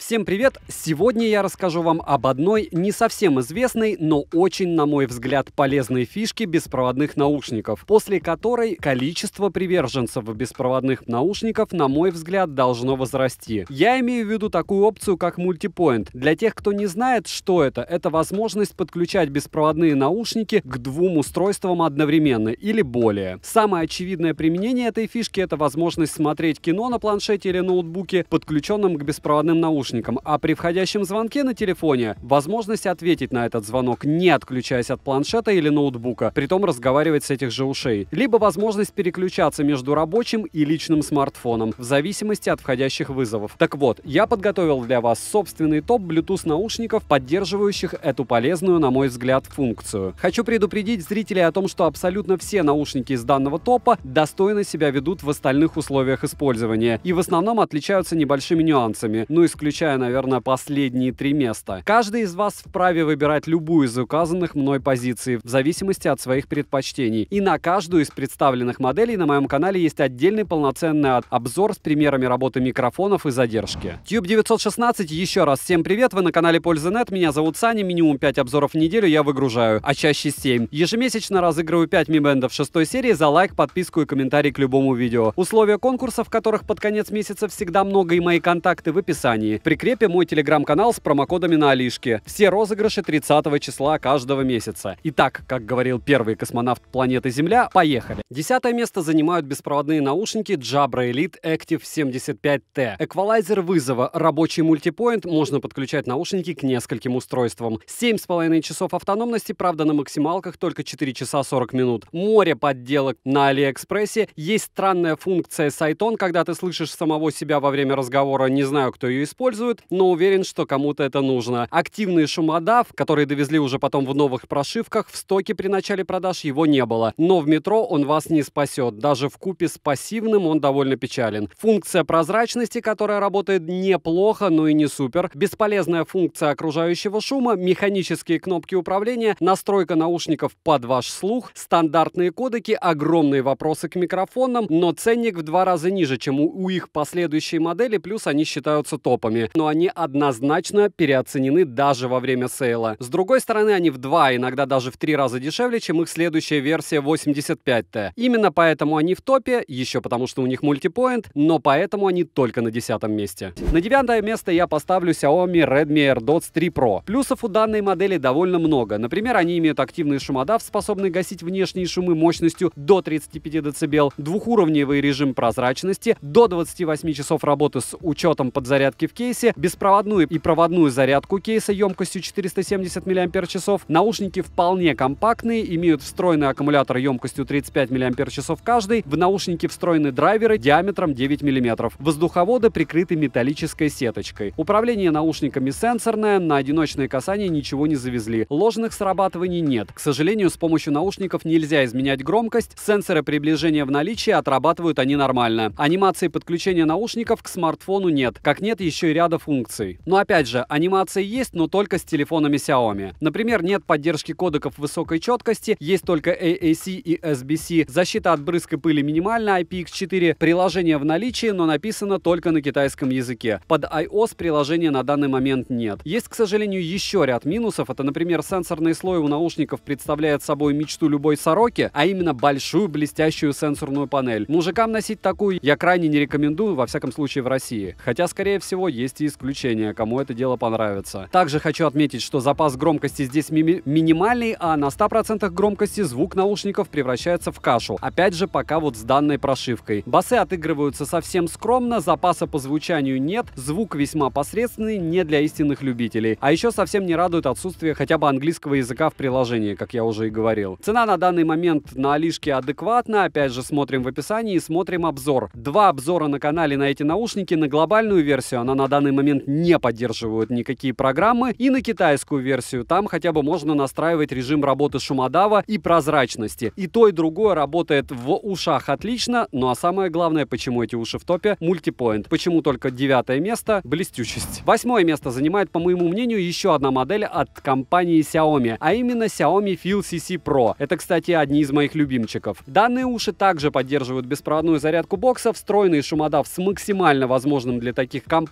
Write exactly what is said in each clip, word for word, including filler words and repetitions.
Всем привет! Сегодня я расскажу вам об одной не совсем известной, но очень, на мой взгляд, полезной фишке беспроводных наушников, после которой количество приверженцев беспроводных наушников, на мой взгляд, должно возрасти. Я имею в виду такую опцию, как мультипоинт. Для тех, кто не знает, что это, это возможность подключать беспроводные наушники к двум устройствам одновременно или более. Самое очевидное применение этой фишки — это возможность смотреть кино на планшете или ноутбуке, подключенном к беспроводным наушникам, а при входящем звонке на телефоне возможность ответить на этот звонок, не отключаясь от планшета или ноутбука, притом разговаривать с этих же ушей. Либо возможность переключаться между рабочим и личным смартфоном, в зависимости от входящих вызовов. Так вот, я подготовил для вас собственный топ Bluetooth наушников, поддерживающих эту полезную, на мой взгляд, функцию. Хочу предупредить зрителей о том, что абсолютно все наушники из данного топа достойно себя ведут в остальных условиях использования и в основном отличаются небольшими нюансами, ну исключая, наверное, последние три места. Каждый из вас вправе выбирать любую из указанных мной позиций в зависимости от своих предпочтений. И на каждую из представленных моделей на моем канале есть отдельный полноценный обзор с примерами работы микрофонов и задержки. Tube девятьсот шестнадцать, еще раз всем привет, вы на канале Пользы точка нет, меня зовут Саня, минимум пять обзоров в неделю я выгружаю, а чаще семь. Ежемесячно разыгрываю пять Mi Band шестой серии за лайк, подписку и комментарий к любому видео. Условия конкурсов, которых под конец месяца всегда много, и мои контакты в описании. Прикрепе мой телеграм-канал с промокодами на Алишке. Все розыгрыши тридцатого числа каждого месяца. Итак, как говорил первый космонавт планеты Земля, поехали. Десятое место занимают беспроводные наушники Jabra Elite Active семьдесят пять T. Эквалайзер вызова, рабочий мультипоинт, можно подключать наушники к нескольким устройствам. семь с половиной часов автономности, правда на максималках только четыре часа сорок минут. Море подделок на Алиэкспрессе. Есть странная функция Сайтон, когда ты слышишь самого себя во время разговора, не знаю, кто ее использует, но уверен, что кому-то это нужно. Активный шумодав, который довезли уже потом в новых прошивках, в стоке при начале продаж его не было. Но в метро он вас не спасет. Даже вкупе с пассивным он довольно печален. Функция прозрачности, которая работает неплохо, но и не супер. Бесполезная функция окружающего шума, механические кнопки управления, настройка наушников под ваш слух, стандартные кодеки, огромные вопросы к микрофонам, но ценник в два раза ниже, чем у, у их последующей модели, плюс они считаются топами. Но они однозначно переоценены даже во время сейла. С другой стороны, они в два, иногда даже в три раза дешевле, чем их следующая версия восемьдесят пять T. Именно поэтому они в топе, еще потому что у них мультипоинт, но поэтому они только на десятом месте. На девятое место я поставлю Xiaomi Redmi AirDots три Pro. Плюсов у данной модели довольно много. Например, они имеют активный шумодав, способный гасить внешние шумы мощностью до тридцати пяти децибел, двухуровневый режим прозрачности, до двадцати восьми часов работы с учетом подзарядки в кейсе, беспроводную и проводную зарядку кейса емкостью четыреста семьдесят миллиампер-часов. Наушники вполне компактные, имеют встроенный аккумулятор емкостью тридцать пять миллиампер-часов каждый. В наушники встроены драйверы диаметром девять миллиметров. Воздуховоды прикрыты металлической сеточкой. Управление наушниками сенсорное, на одиночное касание ничего не завезли. Ложных срабатываний нет. К сожалению, с помощью наушников нельзя изменять громкость. Сенсоры приближения в наличии, отрабатывают они нормально. Анимации подключения наушников к смартфону нет. Как нет еще и ряда функций. Но опять же, анимации есть, но только с телефонами Xiaomi. Например, нет поддержки кодеков высокой четкости, есть только эй эй си и эс би си. Защита от брызг и пыли минимальна, ай пи икс четыре. Приложение в наличии, но написано только на китайском языке. Под iOS приложения на данный момент нет. Есть, к сожалению, еще ряд минусов. Это, например, сенсорный слой у наушников представляет собой мечту любой сороки, а именно большую блестящую сенсорную панель. Мужикам носить такую я крайне не рекомендую, во всяком случае в России. Хотя, скорее всего, есть и исключения, кому это дело понравится. Также хочу отметить, что запас громкости здесь ми минимальный, а на ста процентах громкости звук наушников превращается в кашу. Опять же, пока вот с данной прошивкой. Басы отыгрываются совсем скромно, запаса по звучанию нет, звук весьма посредственный, не для истинных любителей. А еще совсем не радует отсутствие хотя бы английского языка в приложении, как я уже и говорил. Цена на данный момент на Алишке адекватна, опять же смотрим в описании и смотрим обзор. Два обзора на канале на эти наушники, на глобальную версию, она на данный момент не поддерживает никакие программы, и на китайскую версию, там хотя бы можно настраивать режим работы шумодава и прозрачности. И то, и другое работает в ушах отлично, ну а самое главное, почему эти уши в топе, мультипоинт. Почему только девятое место, блестючесть. Восьмое место занимает, по моему мнению, еще одна модель от компании Xiaomi, а именно Xiaomi Feel си си Pro. Это, кстати, одни из моих любимчиков. Данные уши также поддерживают беспроводную зарядку бокса, встроенный шумодав с максимально возможным для таких компактных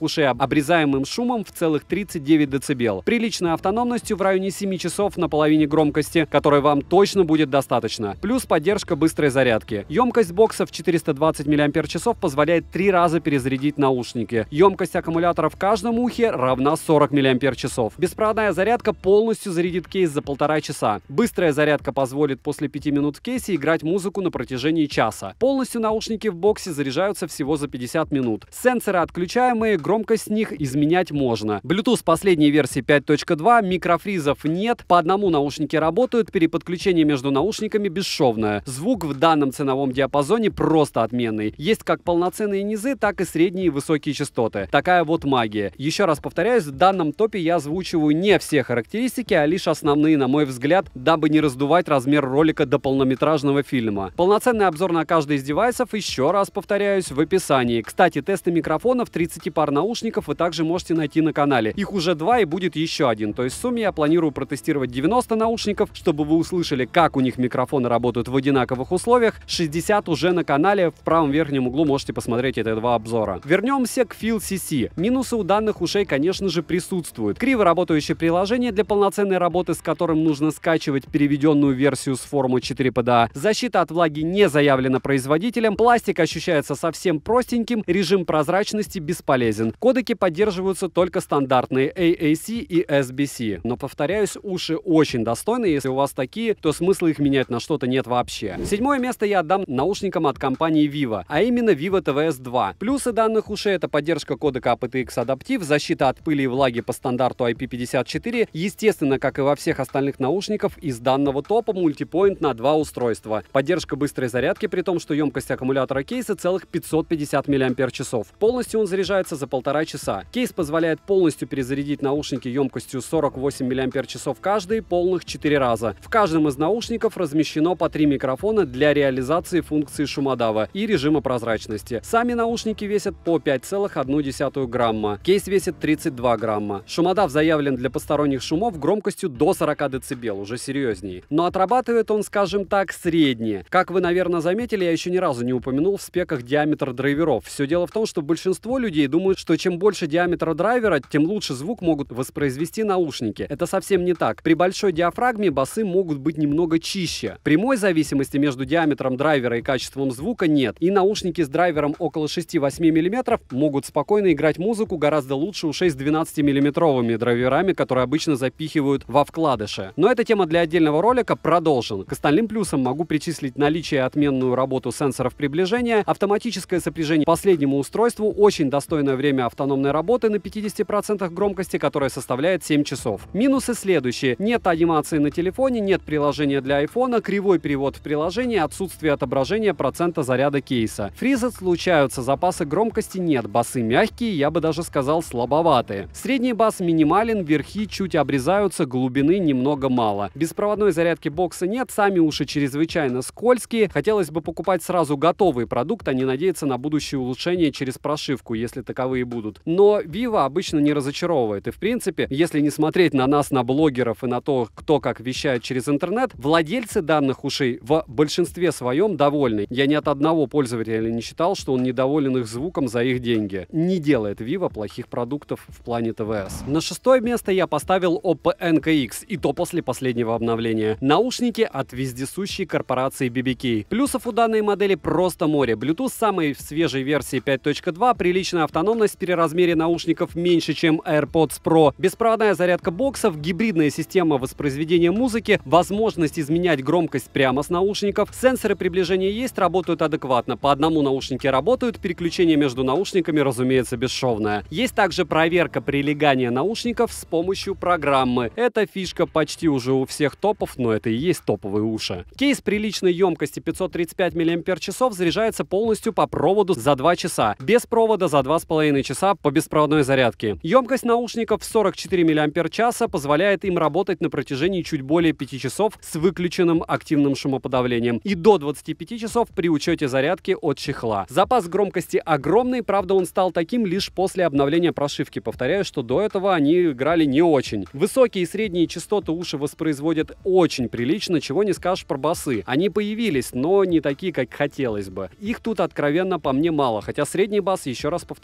ушей обрезаемым шумом в целых тридцать девять децибел. Приличной автономностью в районе семи часов на половине громкости, которой вам точно будет достаточно. Плюс поддержка быстрой зарядки. Емкость бокса в четыреста двадцать миллиампер-часов позволяет три раза перезарядить наушники. Емкость аккумулятора в каждом ухе равна сорок миллиампер-часов. Беспроводная зарядка полностью зарядит кейс за полтора часа. Быстрая зарядка позволит после пяти минут в кейсе играть музыку на протяжении часа. Полностью наушники в боксе заряжаются всего за пятьдесят минут. Сенсоры отключаемые, громкость них изменять можно. Bluetooth последней версии пять точка два, микрофризов нет, по одному наушники работают, переподключение между наушниками бесшовное. Звук в данном ценовом диапазоне просто отменный. Есть как полноценные низы, так и средние и высокие частоты. Такая вот магия. Еще раз повторяюсь, в данном топе я озвучиваю не все характеристики, а лишь основные, на мой взгляд, дабы не раздувать размер ролика до полнометражного фильма. Полноценный обзор на каждый из девайсов, еще раз повторяюсь, в описании. Кстати, тесты микрофонов, тридцать пар наушников вы также можете найти на канале. Их уже два и будет еще один. То есть в сумме я планирую протестировать девяносто наушников, чтобы вы услышали, как у них микрофоны работают в одинаковых условиях. шестьдесят уже на канале, в правом верхнем углу можете посмотреть эти два обзора. Вернемся к Feel си си. Минусы у данных ушей, конечно же, присутствуют. Криво работающее приложение для полноценной работы, с которым нужно скачивать переведенную версию с форума четыре пэ дэ а. Защита от влаги не заявлена производителем. Пластик ощущается совсем простеньким. Режим прозрачности бесполезен. Кодеки поддерживаются только стандартные эй эй си и эс би си. Но, повторяюсь, уши очень достойны. Если у вас такие, то смысла их менять на что-то нет вообще. Седьмое место я отдам наушникам от компании Vivo, а именно Vivo ти ви эс два. Плюсы данных ушей — это поддержка кодека эй пи ти экс Adaptive, защита от пыли и влаги по стандарту ай пи пятьдесят четыре. Естественно, как и во всех остальных наушников, из данного топа мультипоинт на два устройства. Поддержка быстрой зарядки, при том, что емкость аккумулятора кейса целых пятьсот пятьдесят миллиампер-часов. Полностью он заряжается за полтора часа. Кейс позволяет полностью перезарядить наушники емкостью сорок восемь миллиампер-часов каждый, полных четыре раза. В каждом из наушников размещено по три микрофона для реализации функции шумодава и режима прозрачности. Сами наушники весят по пять целых одну десятую грамма. Кейс весит тридцать два грамма. Шумодав заявлен для посторонних шумов громкостью до сорока децибел, уже серьезнее. Но отрабатывает он, скажем так, средне. Как вы, наверное, заметили, я еще ни разу не упомянул в спеках диаметр драйверов. Все дело в том, что большинство людей думают, что чем больше диаметра драйвера, тем лучше звук могут воспроизвести наушники. Это совсем не так. При большой диафрагме басы могут быть немного чище. Прямой зависимости между диаметром драйвера и качеством звука нет. И наушники с драйвером около шести-восьми миллиметров могут спокойно играть музыку гораздо лучше ушей с двенадцатимиллиметровыми драйверами, которые обычно запихивают во вкладыши. Но эта тема для отдельного ролика. Продолжен. К остальным плюсам могу причислить наличие и отменную работу сенсоров приближения, автоматическое сопряжение к последнему устройству, очень достойное время автономной работы на пятидесяти процентах громкости, которая составляет семь часов. Минусы следующие. Нет анимации на телефоне, нет приложения для айфона, кривой перевод в приложении, отсутствие отображения процента заряда кейса. Фризы случаются, запаса громкости нет, басы мягкие, я бы даже сказал слабоватые. Средний бас минимален, верхи чуть обрезаются, глубины немного мало. Беспроводной зарядки бокса нет, сами уши чрезвычайно скользкие. Хотелось бы покупать сразу готовый продукт, а не надеяться на будущее улучшение через прошивку, если таковые будут. Но Vivo обычно не разочаровывает. И в принципе, если не смотреть на нас, на блогеров и на то, кто как вещает через интернет, владельцы данных ушей в большинстве своем довольны. Я ни от одного пользователя не считал, что он недоволен их звуком за их деньги. Не делает Vivo плохих продуктов в плане ти ви эс. На шестое место я поставил Oppo эн ка икс, и то после последнего обновления. Наушники от вездесущей корпорации би би кей. Плюсов у данной модели просто море. Bluetooth самой свежей версии пять точка два, приличная автономность при размере наушников меньше, чем AirPods Pro, беспроводная зарядка боксов, гибридная система воспроизведения музыки, возможность изменять громкость прямо с наушников, сенсоры приближения есть, работают адекватно. По одному наушнике работают, переключение между наушниками, разумеется, бесшовное. Есть также проверка прилегания наушников с помощью программы. Эта фишка почти уже у всех топов, но это и есть топовые уши. Кейс приличной емкости пятьсот тридцать пять миллиампер-часов заряжается полностью по проводу за два часа, без провода за два с половиной часа по беспроводной зарядке. Емкость наушников в сорок четыре миллиампер-часа позволяет им работать на протяжении чуть более пяти часов с выключенным активным шумоподавлением и до двадцати пяти часов при учете зарядки от чехла. Запас громкости огромный, правда он стал таким лишь после обновления прошивки. Повторяю, что до этого они играли не очень. Высокие и средние частоты уши воспроизводят очень прилично, чего не скажешь про басы. Они появились, но не такие, как хотелось бы. Их тут откровенно по мне мало, хотя средний бас, еще раз повторяюсь,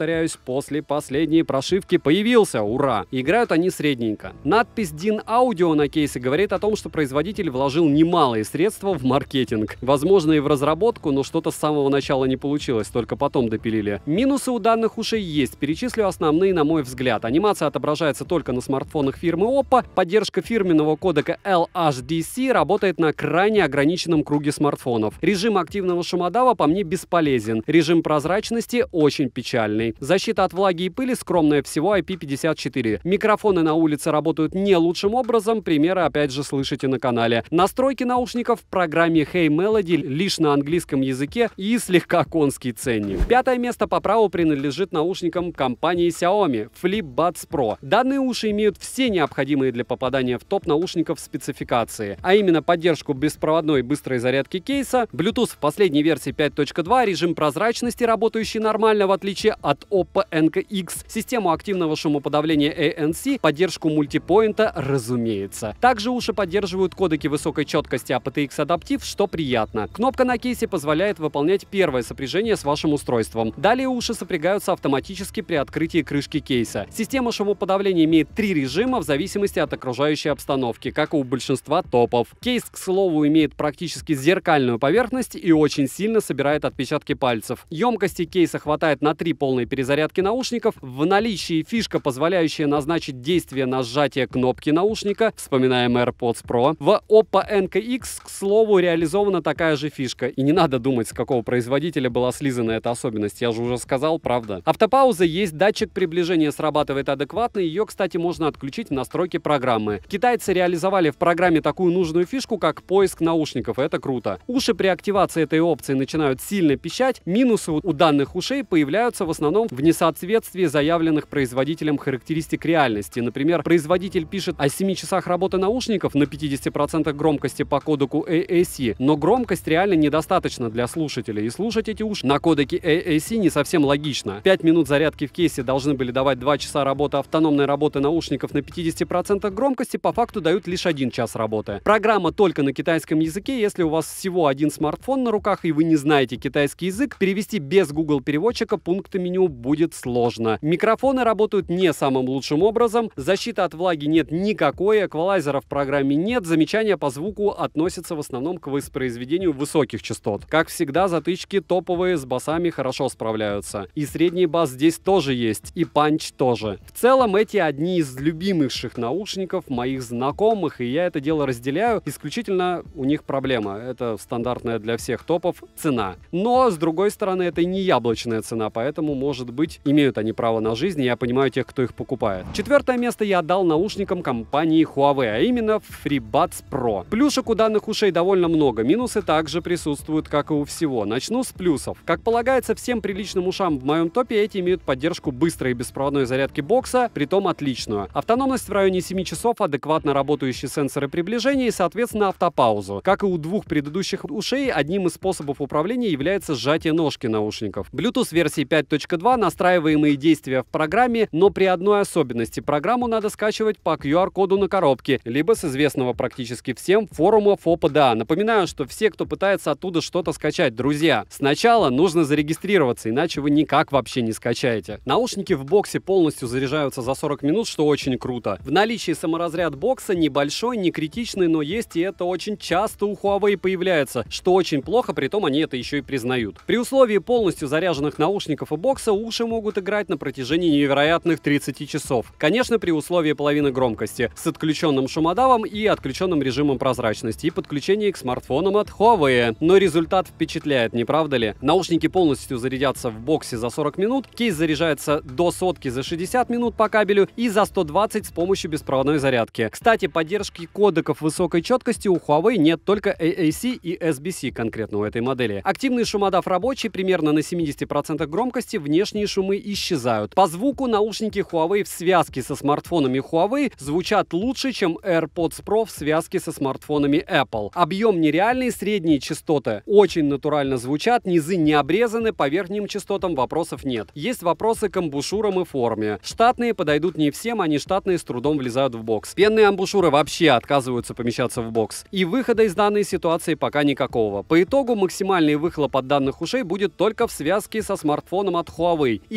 после последней прошивки появился, ура! Играют они средненько. Надпись дин аудио на кейсе говорит о том, что производитель вложил немалые средства в маркетинг. Возможно, и в разработку, но что-то с самого начала не получилось, только потом допилили. Минусы у данных ушей есть, перечислю основные, на мой взгляд. Анимация отображается только на смартфонах фирмы Oppo, поддержка фирменного кодека эл эйч ди си работает на крайне ограниченном круге смартфонов. Режим активного шумодава по мне бесполезен. Режим прозрачности очень печальный. Защита от влаги и пыли скромная, всего ай пи пятьдесят четыре. Микрофоны на улице работают не лучшим образом, примеры опять же слышите на канале. Настройки наушников в программе Hey Melody лишь на английском языке и слегка конский ценник. Пятое место по праву принадлежит наушникам компании Xiaomi FlipBuds Pro. Данные уши имеют все необходимые для попадания в топ наушников спецификации, а именно поддержку беспроводной быстрой зарядки кейса, Bluetooth в последней версии пять точка два, режим прозрачности, работающий нормально в отличие от Oppo эн ка икс, систему активного шумоподавления эй эн си, поддержку мультипоинта, разумеется. Также уши поддерживают кодеки высокой четкости эй пи ти экс Adaptive, что приятно. Кнопка на кейсе позволяет выполнять первое сопряжение с вашим устройством. Далее уши сопрягаются автоматически при открытии крышки кейса. Система шумоподавления имеет три режима в зависимости от окружающей обстановки, как и у большинства топов. Кейс, к слову, имеет практически зеркальную поверхность и очень сильно собирает отпечатки пальцев. Емкости кейса хватает на три полные перезарядки наушников. В наличии фишка, позволяющая назначить действие на сжатие кнопки наушника, вспоминаем AirPods Pro. В Oppo эн ка икс, к слову, реализована такая же фишка. И не надо думать, с какого производителя была слизана эта особенность, я же уже сказал, правда. Автопауза есть, датчик приближения срабатывает адекватно, ее, кстати, можно отключить в настройке программы. Китайцы реализовали в программе такую нужную фишку, как поиск наушников, это круто. Уши при активации этой опции начинают сильно пищать, минусы у данных ушей появляются в основном в несоответствии заявленных производителем характеристик реальности. Например, производитель пишет о семи часах работы наушников на пятидесяти процентах громкости по кодеку эй эй си, но громкость реально недостаточно для слушателей, и слушать эти уши на кодеке эй эй си не совсем логично. пять минут зарядки в кейсе должны были давать два часа работы автономной работы наушников на пятидесяти процентах громкости, по факту дают лишь один час работы. Программа только на китайском языке, если у вас всего один смартфон на руках и вы не знаете китайский язык, перевести без Google переводчика пункты меню будет сложно. Микрофоны работают не самым лучшим образом, защиты от влаги нет никакой, эквалайзера в программе нет, замечания по звуку относятся в основном к воспроизведению высоких частот. Как всегда, затычки топовые с басами хорошо справляются. И средний бас здесь тоже есть, и панч тоже. В целом, эти одни из любимейших наушников моих знакомых, и я это дело разделяю. Исключительно у них проблема. Это стандартная для всех топов цена. Но, с другой стороны, это не яблочная цена, поэтому, может быть, имеют они право на жизнь, и я понимаю тех, кто их покупает. Четвертое место я отдал наушникам компании Huawei, а именно FreeBuds Pro. Плюшек у данных ушей довольно много, минусы также присутствуют, как и у всего. Начну с плюсов. Как полагается всем приличным ушам в моем топе, эти имеют поддержку быстрой и беспроводной зарядки бокса, притом отличную. Автономность в районе семи часов, адекватно работающие сенсоры приближения и, соответственно, автопаузу. Как и у двух предыдущих ушей, одним из способов управления является сжатие ножки наушников. Bluetooth версии пять точка два, настраиваемые действия в программе, но при одной особенности. Программу надо скачивать по ку ар коду на коробке, либо с известного практически всем форума ФОПДА. Напоминаю, что все, кто пытается оттуда что-то скачать, друзья, сначала нужно зарегистрироваться, иначе вы никак вообще не скачаете. Наушники в боксе полностью заряжаются за сорок минут, что очень круто. В наличии саморазряд бокса небольшой, не критичный, но есть, и это очень часто у Huawei появляется, что очень плохо, притом они это еще и признают. При условии полностью заряженных наушников и бокса уши могут играть на протяжении невероятных тридцати часов. Конечно, при условии половины громкости, с отключенным шумодавом и отключенным режимом прозрачности и подключении к смартфонам от Huawei. Но результат впечатляет, не правда ли? Наушники полностью зарядятся в боксе за сорок минут, кейс заряжается до сотки за шестьдесят минут по кабелю и за сто двадцать с помощью беспроводной зарядки. Кстати, поддержки кодеков высокой четкости у Huawei нет, только эй эй си и эс би си конкретно у этой модели. Активный шумодав рабочий, примерно на семидесяти процентах громкости, внешние шумы исчезают. По звуку наушники Huawei в связке со смартфонами Huawei звучат лучше, чем AirPods Pro в связке со смартфонами Apple. Объем нереальный, средние частоты очень натурально звучат, низы не обрезаны, по верхним частотам вопросов нет. Есть вопросы к амбушюрам и форме. Штатные подойдут не всем, а нештатные с трудом влезают в бокс. Пенные амбушюры вообще отказываются помещаться в бокс. И выхода из данной ситуации пока никакого. По итогу максимальный выхлоп от данных ушей будет только в связке со смартфоном от Huawei. И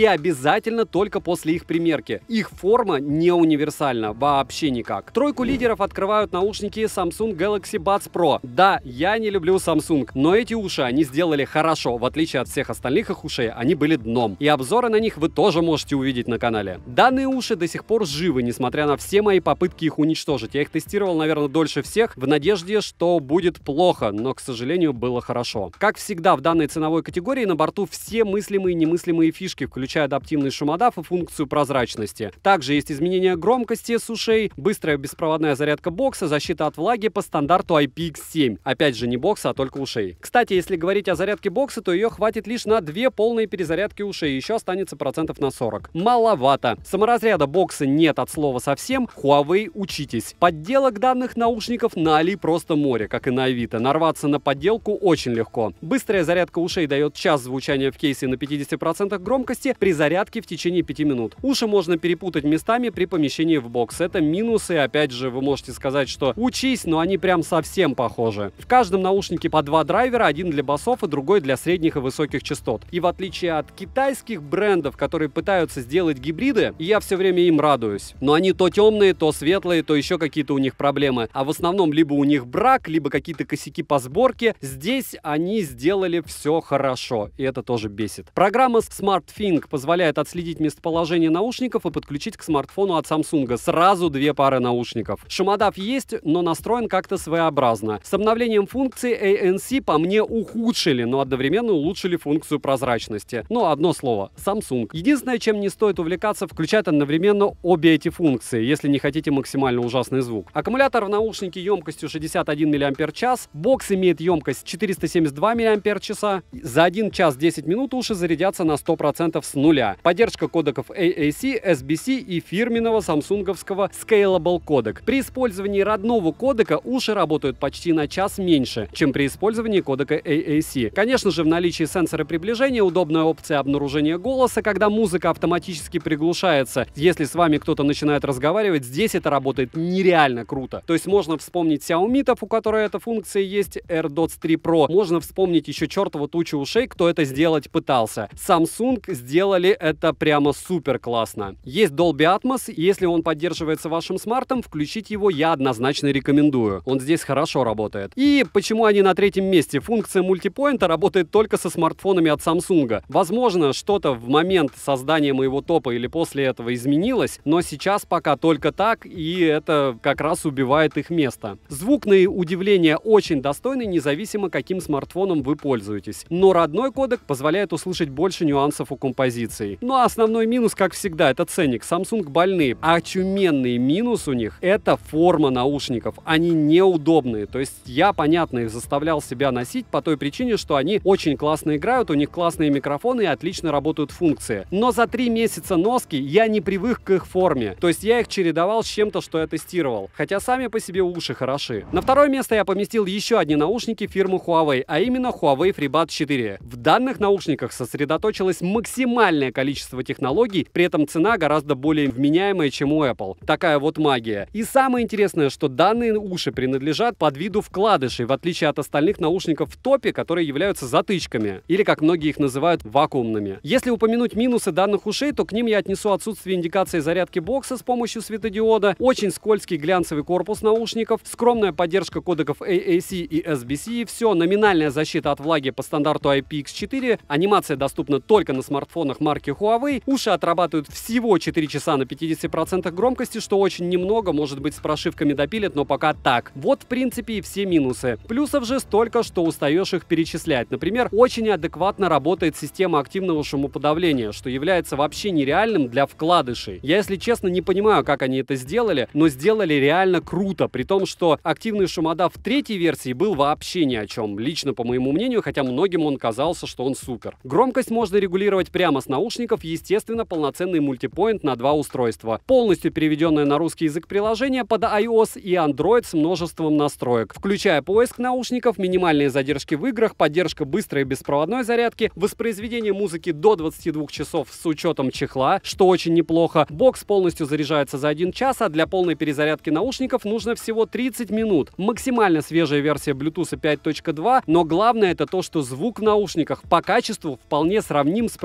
и обязательно только после их примерки. Их форма не универсальна, вообще никак. Тройку лидеров открывают наушники Samsung Galaxy Buds Pro. Да, я не люблю Samsung, но эти уши они сделали хорошо. В отличие от всех остальных их ушей, они были дном. И обзоры на них вы тоже можете увидеть на канале. Данные уши до сих пор живы, несмотря на все мои попытки их уничтожить. Я их тестировал, наверное, дольше всех, в надежде, что будет плохо, но, к сожалению, было хорошо. Как всегда в данной ценовой категории на борту все мыслимые и немыслимые фишки, включая адаптивный шумодав и функцию прозрачности. Также есть изменение громкости с ушей, быстрая беспроводная зарядка бокса, защита от влаги по стандарту ай пи икс семь. Опять же, не бокса, а только ушей. Кстати, если говорить о зарядке бокса, то ее хватит лишь на две полные перезарядки ушей, еще останется процентов на сорок. Маловато. Саморазряда бокса нет от слова совсем. Huawei, учитесь. Подделок данных наушников на Али просто море, как и на Авито. Нарваться на подделку очень легко. Быстрая зарядка ушей дает час звучания в кейсе на пятидесяти процентах громкости при зарядке в течение пяти минут. Уши можно перепутать местами при помещении в бокс. Это минусы. Опять же, вы можете сказать, что учись, но они прям совсем похожи. В каждом наушнике по два драйвера, один для басов и другой для средних и высоких частот. И в отличие от китайских брендов, которые пытаются сделать гибриды, я все время им радуюсь. Но они то темные, то светлые, то еще какие-то у них проблемы. А в основном либо у них брак, либо какие-то косяки по сборке. Здесь они сделали все хорошо, и это тоже бесит. Программа SmartThing позволяет отследить местоположение наушников и подключить к смартфону от Samsung сразу две пары наушников. Шумодав есть, но настроен как-то своеобразно. С обновлением функции эй эн си по мне ухудшили, но одновременно улучшили функцию прозрачности. Ну, одно слово — Samsung. Единственное, чем не стоит увлекаться, включать одновременно обе эти функции, если не хотите максимально ужасный звук. Аккумулятор в наушнике емкостью шестьдесят один миллиампер-час, бокс имеет емкость четыреста семьдесят два миллиампер-часа. За один час десять минут уши зарядятся на сто процентов с нуля. Поддержка кодеков эй эй си, эс би си и фирменного самсунговского Scalable кодек. При использовании родного кодека уши работают почти на час меньше, чем при использовании кодека эй эй си. Конечно же, в наличии сенсора приближения, удобная опция обнаружения голоса, когда музыка автоматически приглушается. Если с вами кто-то начинает разговаривать, здесь это работает нереально круто. То есть можно вспомнить Xiaomi, у которой эта функция есть, AirDots три Pro. Можно вспомнить еще чертову тучу ушей, кто это сделать пытался. Samsung сделали это прямо супер классно. Есть Dolby Atmos, и если он поддерживается вашим смартом, включить его я однозначно рекомендую. Он здесь хорошо работает. И почему они на третьем месте? Функция мультипоинта работает только со смартфонами от Samsung. Возможно, что-то в момент создания моего топа или после этого изменилось, но сейчас пока только так, и это как раз убивает их место. Звук, на удивление, очень достойный, независимо каким смартфоном вы пользуетесь. Но родной кодек позволяет услышать больше нюансов у композиции. Ну а основной минус, как всегда, это ценник. Samsung больные. А очуменный минус у них — это форма наушников. Они неудобные. То есть я, понятно, их заставлял себя носить по той причине, что они очень классно играют, у них классные микрофоны и отлично работают функции. Но за три месяца носки я не привык к их форме. То есть я их чередовал с чем-то, что я тестировал. Хотя сами по себе уши хороши. На второе место я поместил еще одни наушники фирмы Huawei, а именно Huawei FreeBuds четыре. В данных наушниках сосредоточилось максимальное количество технологий, при этом цена гораздо более вменяемая, чем у Apple. Такая вот магия. И самое интересное, что данные уши принадлежат под виду вкладышей, в отличие от остальных наушников в топе, которые являются затычками, или, как многие их называют, вакуумными. Если упомянуть минусы данных ушей, то к ним я отнесу отсутствие индикации зарядки бокса с помощью светодиода, очень скользкий глянцевый корпус наушников, скромная поддержка кодеков эй эй си и эс би си, все, номинальная защита от влаги по стандарту ай пи икс четыре, анимация доступна только на смартфонах марки Huawei, уши отрабатывают всего четыре часа на пятидесяти процентах громкости, что очень немного, может быть, с прошивками допилят, но пока так. Вот, в принципе, и все минусы. Плюсов же столько, что устаешь их перечислять. Например, очень адекватно работает система активного шумоподавления, что является вообще нереальным для вкладышей. Я, если честно, не понимаю, как они это сделали, но сделали реально круто, при том, что активный шумодав в третьей версии был вообще ни о чем, лично по моему мнению, хотя многим он казался, что он супер. Громкость можно регулировать прямо с наушников, естественно, полноценный мультипоинт на два устройства. Полностью переведенное на русский язык приложение под iOS и Android с множеством настроек, включая поиск наушников, минимальные задержки в играх, поддержка быстрой беспроводной зарядки, воспроизведение музыки до двадцати двух часов с учетом чехла, что очень неплохо. Бокс полностью заряжается за один час, а для полной перезарядки наушников нужно всего тридцать минут. Максимально свежая версия Bluetooth пять точка два, но главное это то, что звук в наушниках по качеству вполне сравним с проводными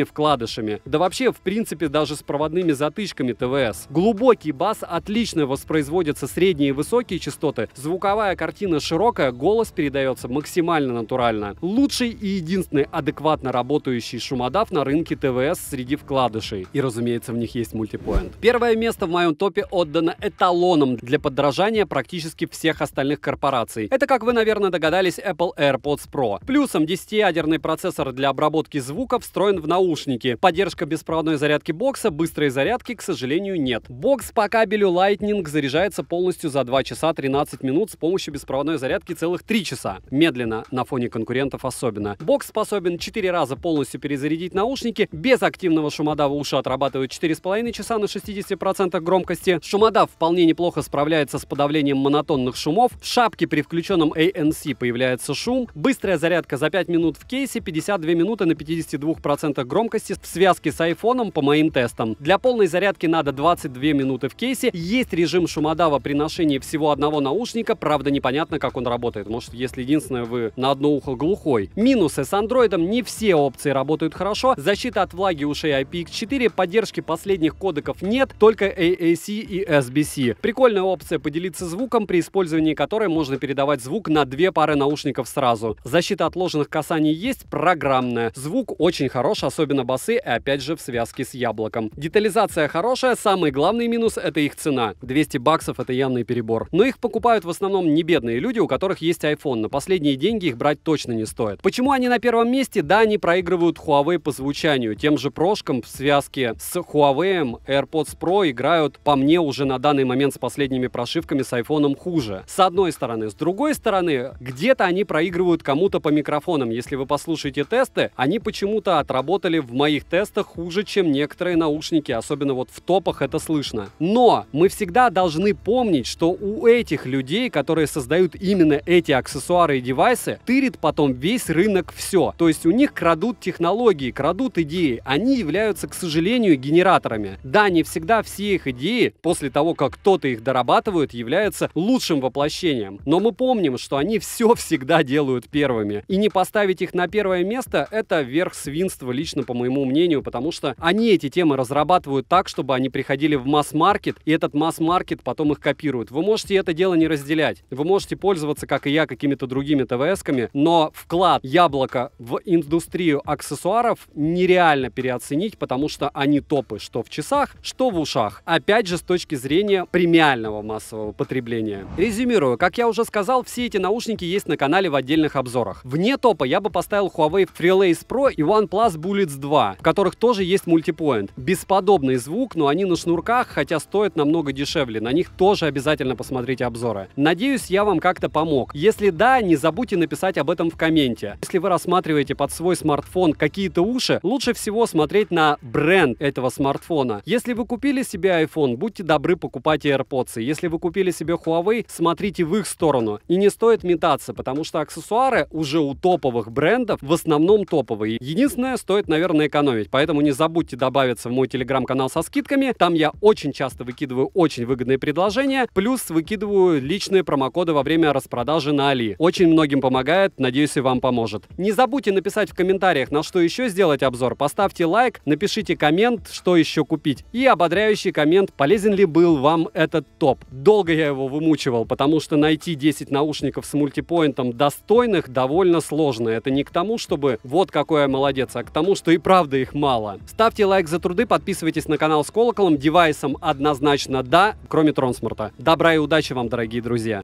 вкладышами. Да вообще, в принципе, даже с проводными затычками тэ вэ эс. Глубокий бас отлично воспроизводятся средние и высокие частоты, звуковая картина широкая, голос передается максимально натурально. Лучший и единственный адекватно работающий шумодав на рынке тэ вэ эс среди вкладышей. И, разумеется, в них есть мультипоинт. Первое место в моем топе отдано эталоном для подражания практически всех остальных корпораций. Это, как вы, наверное, догадались, Apple AirPods Pro. Плюсом десятиядерный процессор для обработки звука встроен в наушники. Поддержка беспроводной зарядки бокса, быстрой зарядки, к сожалению, нет. Бокс по кабелю Lightning заряжается полностью за два часа тринадцать минут с помощью беспроводной зарядки целых три часа. Медленно, на фоне конкурентов особенно. Бокс способен четыре раза полностью перезарядить наушники. Без активного шумодава уши отрабатывают четыре с половиной часа на шестидесяти процентах громкости. Шумодав вполне неплохо справляется с подавлением монотонных шумов. В шапке при включенном эй эн си появляется шум. Быстрая зарядка за пять минут в кейсе, пятьдесят две минуты на пятидесяти двух процентах громкости в связке с айфоном по моим тестам. Для полной зарядки надо двадцать две минуты в кейсе. Есть режим шумодава при ношении всего одного наушника, правда непонятно, как он работает. Может, если единственное вы на одно ухо глухой. Минусы: с андроидом не все опции работают хорошо. Защита от влаги ушей ай пи икс четыре, поддержки последних кодеков нет, только эй эй си и эс би си. Прикольная опция поделиться звуком, при использовании которой можно передавать звук на две пары наушников сразу. Защита от ложных касаний есть, программная. Звук очень хорош, особенно басы, и опять же в связке с яблоком. Детализация хорошая, самый главный минус — это их цена. двести баксов — это явный перебор. Но их покупают в основном не бедные люди, у которых есть iPhone. На последние деньги их брать точно не стоит. Почему они на первом месте? Да, они проигрывают Huawei по звучанию. Тем же прошкам в связке с Huawei AirPods Pro играют, по мне, уже на данный момент с последними прошивками с iPhone хуже. С одной стороны. С другой стороны, где-то они проигрывают кому-то по микрофонам. Если вы послушаете тесты, они почему-то отработали в моих тестах хуже, чем некоторые наушники. Особенно вот в топах это слышно. Но мы всегда должны помнить, что у этих людей, которые создают именно эти аксессуары и девайсы, тырит потом весь рынок все. То есть у них крадут технологии, крадут идеи. Они являются, к сожалению, генераторами. Да, не всегда все их идеи, после того, как кто-то их дорабатывает, являются лучшим воплощением. Но мы помним, что они все всегда делают первыми. И не поставить их на первое место — это верх свинства, лично по моему мнению, потому что они эти темы разрабатывают так, чтобы они приходили в масс-маркет, и этот масс-маркет потом их копирует. Вы можете это дело не разделять. Вы можете пользоваться, как и я, какими-то другими тэ вэ эсками, но вклад Яблока в индустрию аксессуаров нереально переоценить, потому что они топы что в часах, что в ушах. Опять же, с точки зрения премиального массового потребления. Резюмирую, как я уже сказал, все эти наушники есть на канале в отдельных обзорах. Вне топа я бы поставил Huawei FreeLace Pro и OnePlus Bullets два, в которых тоже есть мультипоинт. Бесподобный звук, но они на шнурках, хотя стоят намного дешевле. На них тоже обязательно посмотрите обзоры. Надеюсь, я вам как-то помог. Если да, не забудьте написать об этом в комменте. Если вы рассматриваете под свой смартфон какие-то уши, лучше всего смотреть на бренд этого смартфона. Если вы купили себе iPhone, будьте добры, покупайте AirPods. Если вы купили себе Huawei, смотрите в их сторону. И не стоит метаться, потому что аксессуары уже у топовых брендов в основном топовые. Единственное, стоит, наверное, экономить. Поэтому не забудьте добавиться в мой телеграм-канал со скидками. Там я очень часто выкидываю очень выгодные предложения. Плюс выкидываю личные промокоды во время распродажи на Али. Очень многим помогает. Надеюсь, и вам поможет. Не забудьте написать в комментариях, на что еще сделать обзор. Поставьте лайк, напишите коммент, что еще купить. И ободряющий коммент, полезен ли был вам этот топ. Долго я его вымучивал, потому что найти десять наушников с мультипоинтом достойных довольно сложно. Это не к тому, чтобы вот какой я молодец, а к тому, что и правда их мало. Ставьте лайк за труды, подписывайтесь на канал с колоколом. Девайсом однозначно да, кроме Тронсмарта. Добра и удачи вам, дорогие друзья!